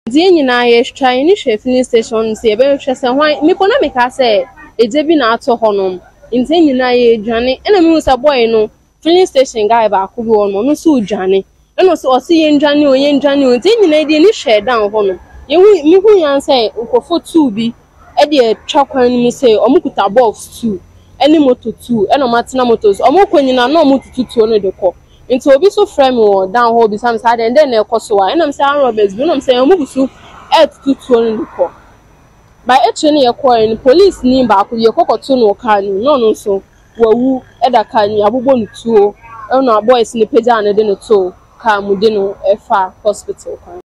Dini na ye try ni filling station se be hwe se hwan me pona me ka se eje bi na ato honom nti nyina ye dwane ena me usa boy no filling station guy ba ko bi won no so dwane ena so o se ye dwane o ye dwane o nti nyina de ni share down honom ye mi hu yan se nkofo 2 bi e de twa kwan ni se o mukuta box 2 eni moto 2 ena matena motos o mokonyina na o mututu no de ko nti obi so frame wo down ho bi sam sa de na ekoso wa enam say Roberts bi enam say omugusu tutu no ko by eche ne yekọ ni police ni ba ko yekokoto no ka ni no so wawu eda ka ni abogbo ntuo na boys ni peja na de no to ka mu de no efa hospital kan